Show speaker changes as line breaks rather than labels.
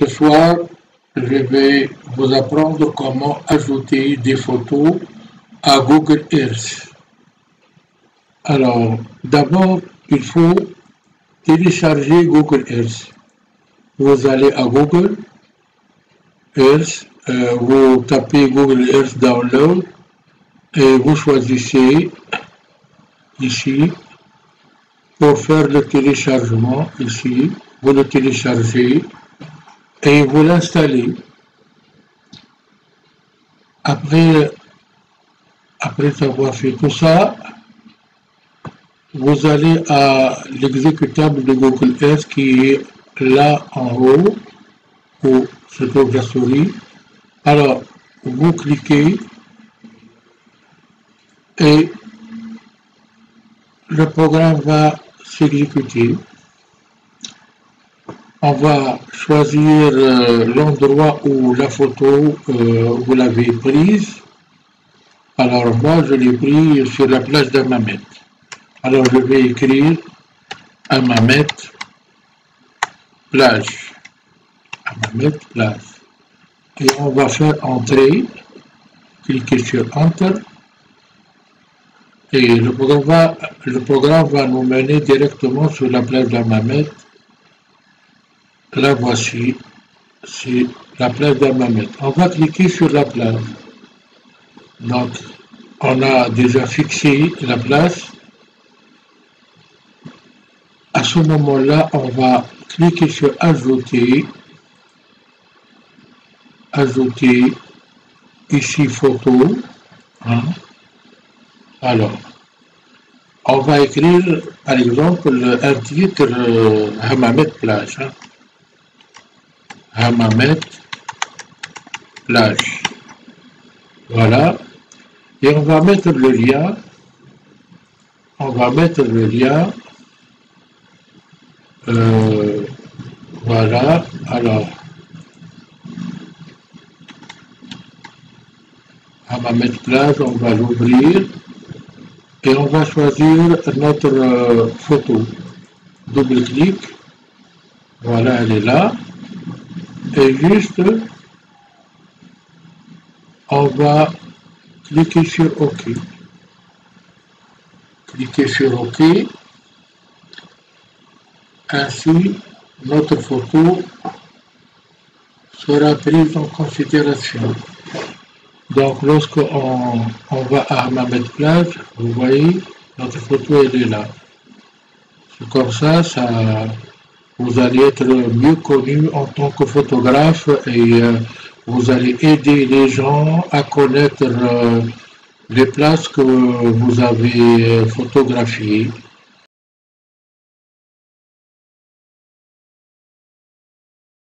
Ce soir, je vais vous apprendre comment ajouter des photos à Google Earth. Alors, d'abord, il faut télécharger Google Earth. Vous allez à Google Earth, vous tapez Google Earth Download et vous choisissez ici pour faire le téléchargement. Ici, vous le téléchargez et vous l'installez. Après avoir fait tout ça, vous allez à l'exécutable de Google Earth qui est là en haut, où se trouve la souris. Alors, vous cliquez et le programme va s'exécuter. On va choisir l'endroit où la photo vous l'avez prise. Alors moi je l'ai pris sur la plage d'Hammamet. Alors je vais écrire Hammamet plage. Hammamet plage. Et on va faire entrer. Cliquez sur Enter. Et le programme va nous mener directement sur la plage d'Hammamet. La voici, c'est la plage d'Hammamet. On va cliquer sur la plage. Donc, on a déjà fixé la place. À ce moment-là, on va cliquer sur Ajouter. Ajouter, ici photo. Hein. Alors, on va écrire, par exemple, un titre Hammamet plage. Hein. Hammamet plage. Voilà. Et on va mettre le lien. Voilà. Alors, Hammamet plage, on va l'ouvrir. Et on va choisir notre photo. Double-clic. Voilà, elle est là. Et juste, on va cliquer sur OK. Cliquez sur OK. Ainsi, notre photo sera prise en considération. Donc, lorsqu'on va à Hammamet plage, vous voyez, notre photo, elle est là. C'est comme ça, vous allez être mieux connu en tant que photographe et vous allez aider les gens à connaître les places que vous avez photographiées.